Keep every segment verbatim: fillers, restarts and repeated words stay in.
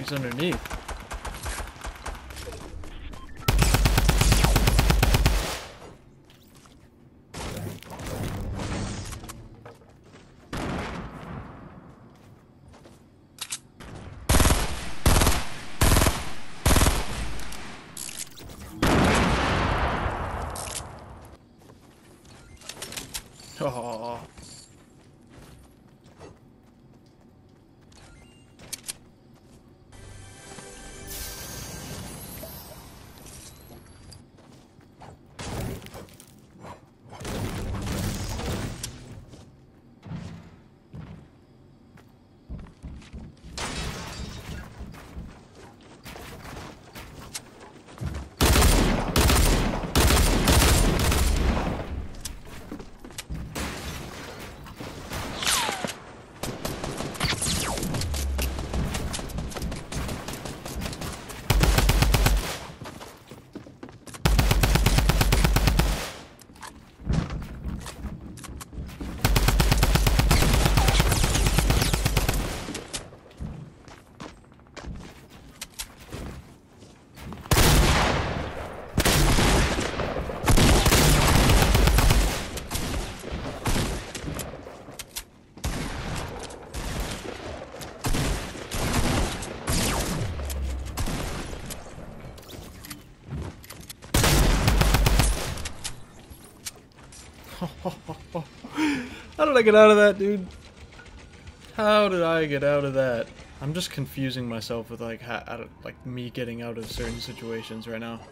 He's underneath. Oh. How did I get out of that, dude? How did I get out of that? I'm just confusing myself with like how, out of, like me getting out of certain situations right now.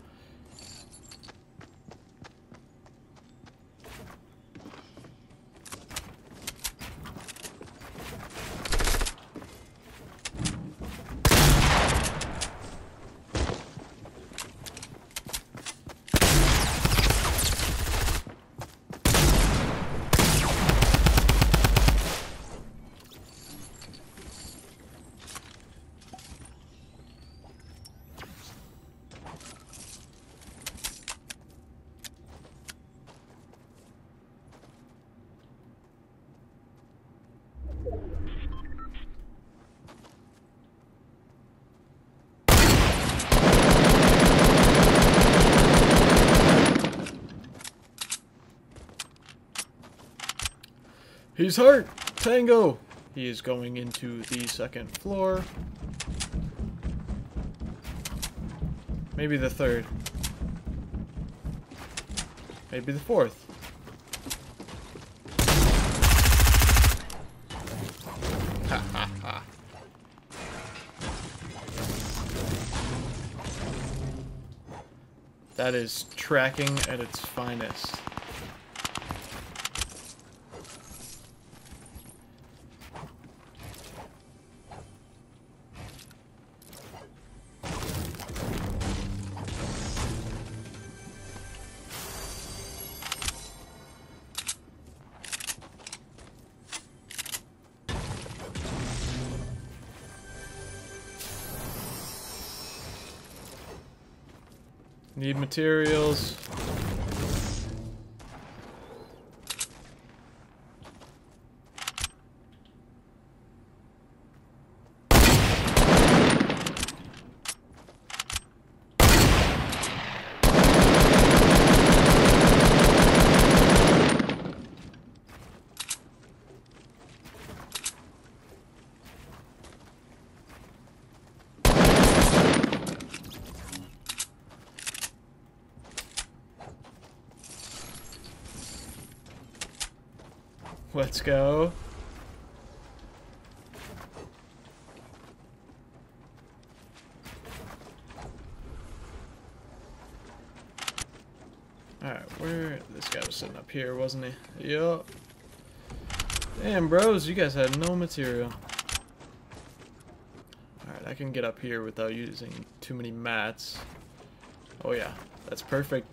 He's hurt! Tango! He is going into the second floor. Maybe the third. Maybe the fourth. Ha ha ha. That is tracking at its finest. Need materials. Let's go. Alright, where... This guy was sitting up here, wasn't he? Yup. Damn, bros, you guys had no material. Alright, I can get up here without using too many mats. Oh yeah, that's perfect.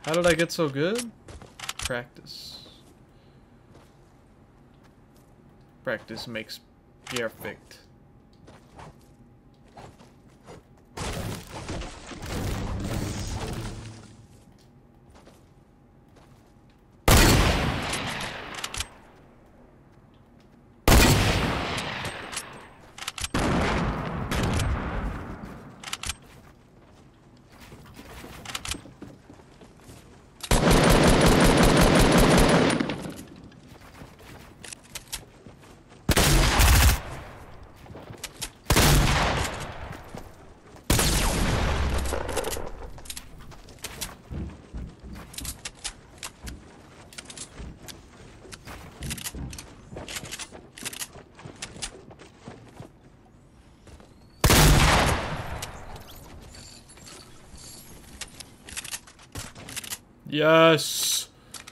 How did I get so good? Practice. Practice makes perfect. Yes!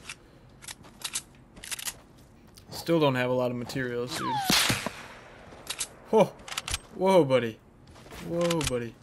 Still don't have a lot of materials, dude. Whoa! Whoa, buddy. Whoa, buddy.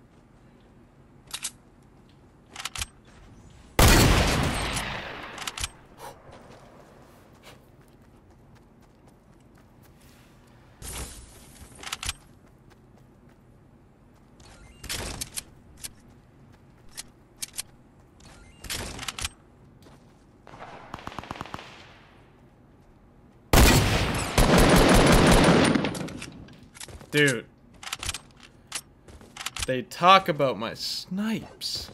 Dude, they talk about my snipes.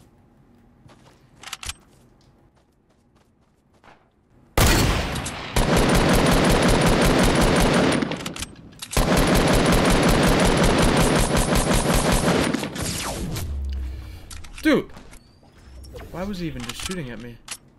Dude, why was he even just shooting at me?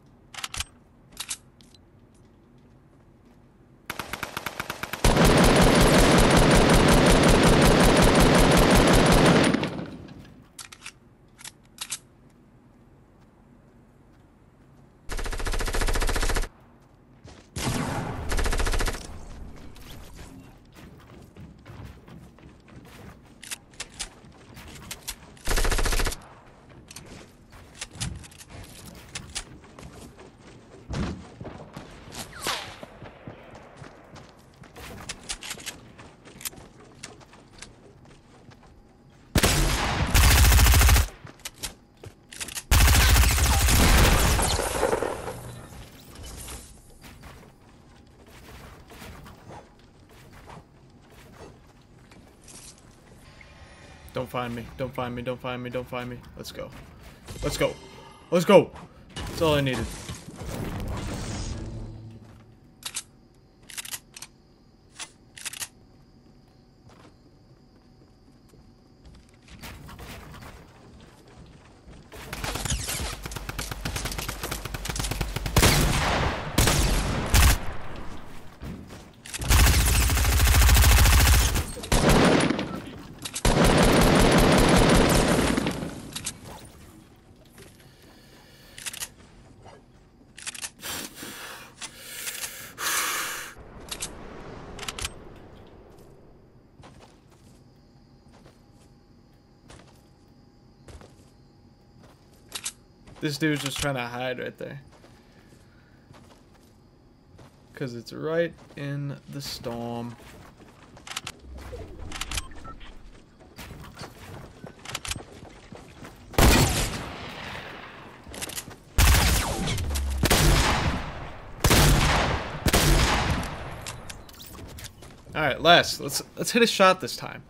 Don't find me. Don't find me. Don't find me. Don't find me. Let's go. Let's go. Let's go. That's all I needed. This dude's just trying to hide right there. Because it's right in the storm. Alright, Les, let's let's hit a shot this time.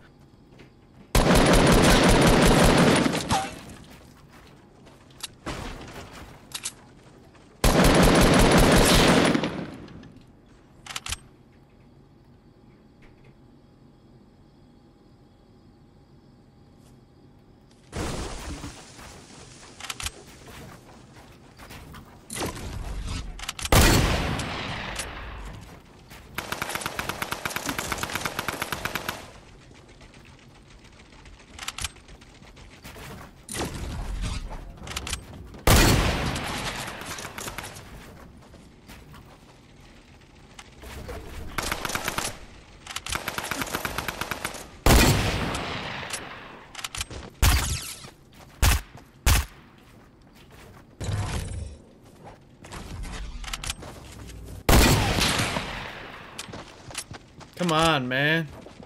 Come on, man.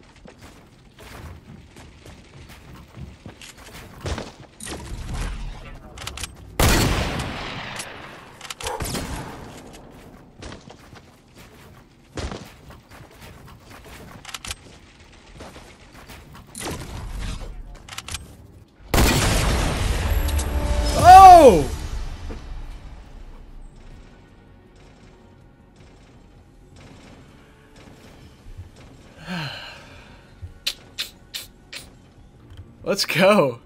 Oh! Let's go.